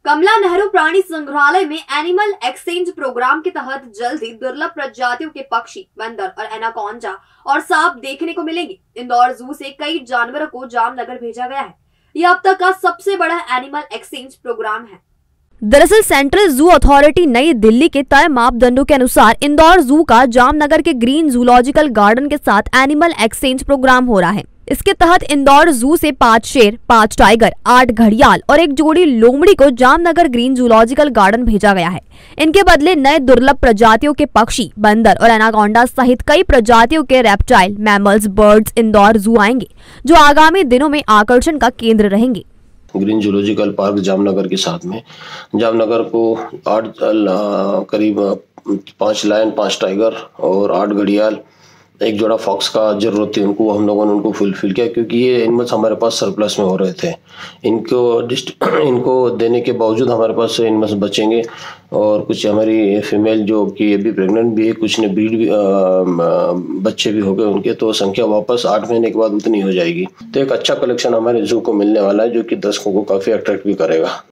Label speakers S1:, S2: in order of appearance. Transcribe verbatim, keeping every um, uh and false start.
S1: कमला नेहरू प्राणी संग्रहालय में एनिमल एक्सचेंज प्रोग्राम के तहत जल्द ही दुर्लभ प्रजातियों के पक्षी, बंदर और एनाकोंडा और सांप देखने को मिलेंगे। इंदौर जू से कई जानवरों को जामनगर भेजा गया है। यह अब तक का सबसे बड़ा एनिमल एक्सचेंज प्रोग्राम है।
S2: दरअसल सेंट्रल जू अथॉरिटी नई दिल्ली के तय मापदंडों के अनुसार इंदौर जू का जामनगर के ग्रीन जूलॉजिकल गार्डन के साथ एनिमल एक्सचेंज प्रोग्राम हो रहा है। इसके तहत इंदौर जू से पाँच शेर, पाँच टाइगर, आठ घड़ियाल और एक जोड़ी लोमड़ी को जामनगर ग्रीन जूलॉजिकल गार्डन भेजा गया है। इनके बदले नए दुर्लभ प्रजातियों के पक्षी, बंदर और एनाकोंडा सहित कई प्रजातियों के रेप्टाइल, मैमल्स, बर्ड्स इंदौर जू आएंगे, जो आगामी दिनों में आकर्षण का केंद्र रहेंगे।
S3: ग्रीन जूलॉजिकल पार्क जामनगर के साथ में जामनगर को आठ करीब पांच लायन, पांच टाइगर और आठ घड़ियाल, एक जोड़ा फॉक्स का जरूरत थी उनको, हम लोगों ने उनको फुलफिल किया क्योंकि ये एनिमल्स हमारे पास सरप्लस में हो रहे थे। इनको इनको देने के बावजूद हमारे पास एनिमल्स बचेंगे और कुछ हमारी फीमेल जो कि अभी प्रेग्नेंट भी है, कुछ ने ब्रीड भी आ, बच्चे भी हो गए उनके, तो संख्या वापस आठ महीने के बाद उतनी हो जाएगी। तो एक अच्छा कलेक्शन हमारे जू को मिलने वाला है जो कि दर्शकों को काफी अट्रैक्ट भी करेगा।